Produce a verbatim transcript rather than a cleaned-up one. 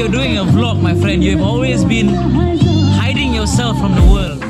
you're doing a vlog, my friend. You've always been hiding yourself from the world.